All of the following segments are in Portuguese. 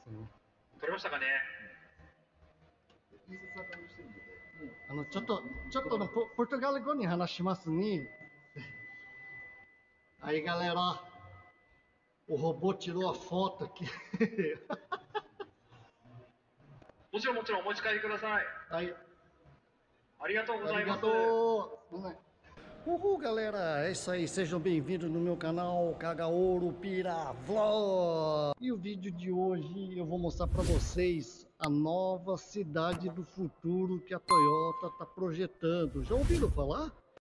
取れましたかね。 ちょっとのPortugal語に話しますね。Aí, galera, o robô tirou a foto aqui. もちろんお持ち帰りください。 Aí, ありがとうございます。 arigato. Uhul, galera, é isso aí, sejam bem-vindos no meu canal Kagaouro Pira Vlog. E o vídeo de hoje eu vou mostrar para vocês a nova cidade do futuro que a Toyota está projetando. Já ouviram falar?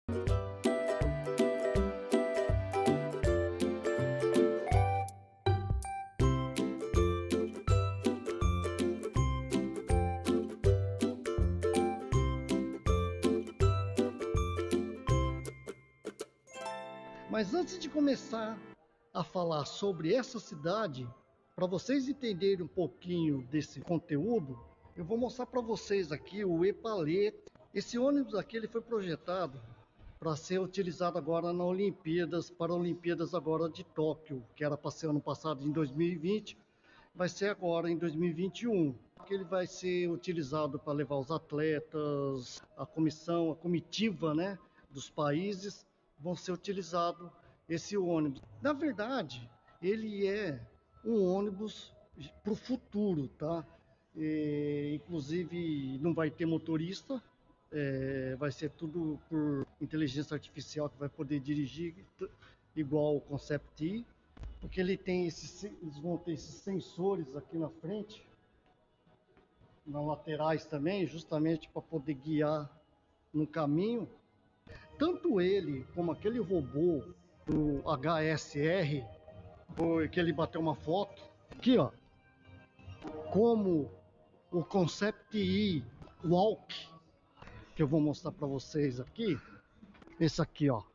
Mas antes de começar a falar sobre essa cidade, para vocês entenderem um pouquinho desse conteúdo, eu vou mostrar para vocês aqui o E-Palette. Esse ônibus aqui ele foi projetado para ser utilizado agora na Olimpíadas, para Olimpíadas agora de Tóquio, que era para ser ano passado em 2020, vai ser agora em 2021. Ele vai ser utilizado para levar os atletas, a comitiva, né, dos países, vão ser utilizados esse ônibus. Na verdade, ele é um ônibus para o futuro, tá? Inclusive não vai ter motorista, vai ser tudo por inteligência artificial que vai poder dirigir igual o Concept E, porque eles vão ter esses sensores aqui na frente, nas laterais também, justamente para poder guiar no caminho. Tanto ele como aquele robô do HSR, que ele bateu uma foto aqui, ó, como o Concept E Walk, que eu vou mostrar para vocês aqui, esse aqui, ó.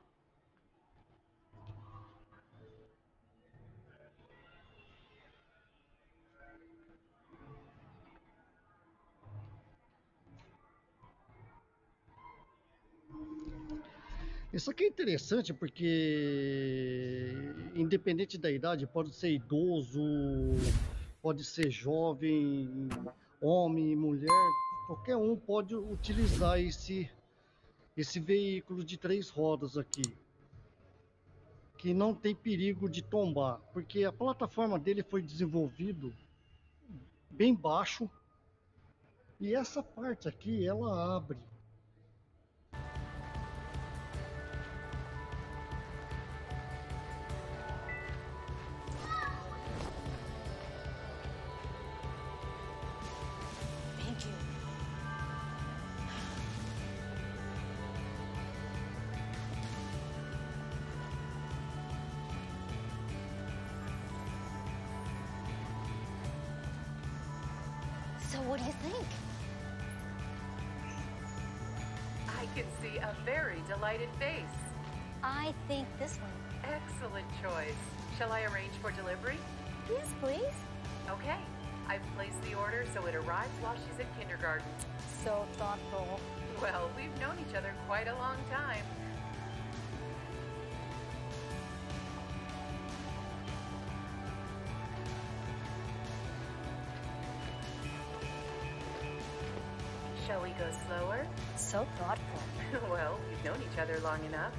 Isso aqui é interessante porque, independente da idade, pode ser idoso, pode ser jovem, homem, mulher, qualquer um pode utilizar esse veículo de 3 rodas aqui, que não tem perigo de tombar, porque a plataforma dele foi desenvolvido bem baixo e essa parte aqui ela abre. So what do you think? I can see a very delighted face. I think this one. Excellent choice. Shall I arrange for delivery? Yes, please. Okay. I've placed the order so it arrives while she's in kindergarten. So thoughtful. Well, we've known each other quite a long time. Shall we go slower? So thoughtful. Well, we've known each other long enough.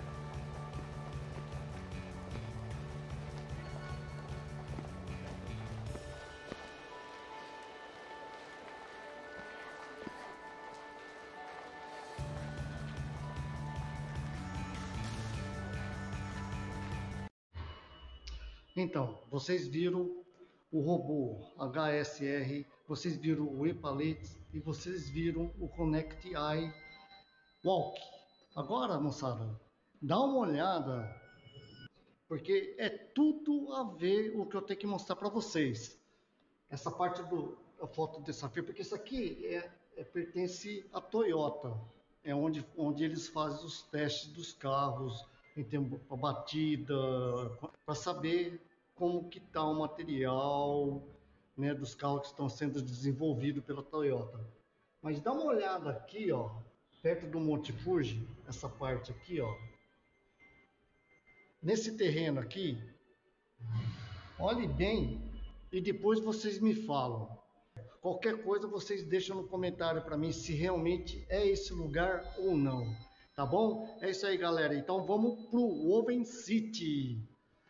Então, vocês viram o robô HSR, vocês viram o E-Palette e vocês viram o Concept E Walk. Agora, moçada, dá uma olhada, porque é tudo a ver o que eu tenho que mostrar para vocês. Essa parte da foto dessa feira, porque isso aqui pertence à Toyota, é onde eles fazem os testes dos carros, em termos de batida, para saber como que está o material, né, dos carros que estão sendo desenvolvidos pela Toyota. Mas dá uma olhada aqui, ó, perto do Monte Fuji, essa parte aqui, ó, nesse terreno aqui, olhe bem e depois vocês me falam. Qualquer coisa vocês deixam no comentário para mim se realmente é esse lugar ou não, tá bom? É isso aí, galera. Então vamos pro Woven City.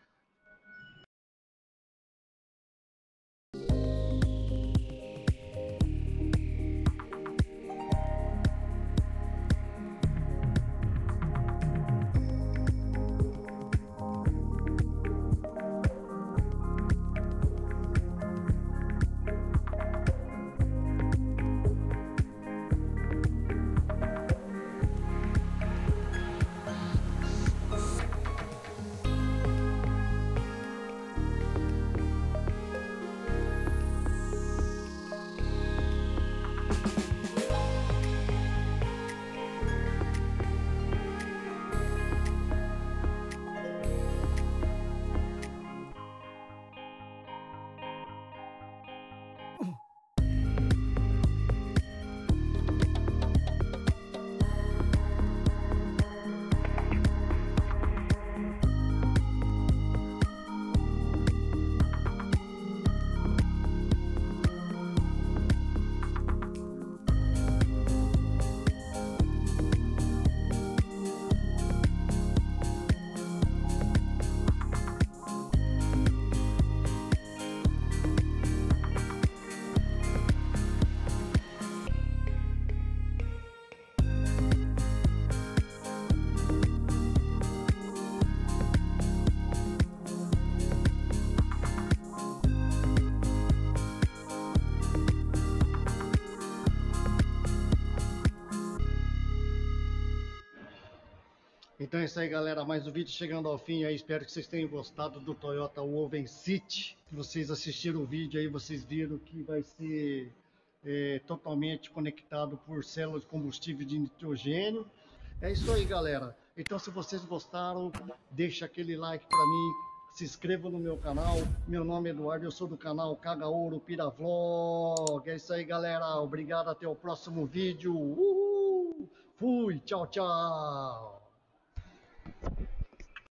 Então é isso aí, galera, mais um vídeo chegando ao fim aí, espero que vocês tenham gostado do Toyota Woven City. Se vocês assistiram o vídeo aí, vocês viram que vai ser totalmente conectado por células de combustível de nitrogênio. É isso aí, galera. Então se vocês gostaram, deixa aquele like para mim, se inscreva no meu canal. Meu nome é Eduardo, eu sou do canal Cagaouro Pira Vlog. É isso aí, galera, obrigado, até o próximo vídeo. Uhul! Fui, tchau, tchau!